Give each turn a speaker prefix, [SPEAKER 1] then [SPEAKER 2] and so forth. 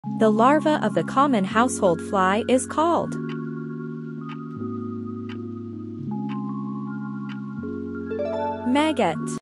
[SPEAKER 1] The larva of the common household fly is called maggot.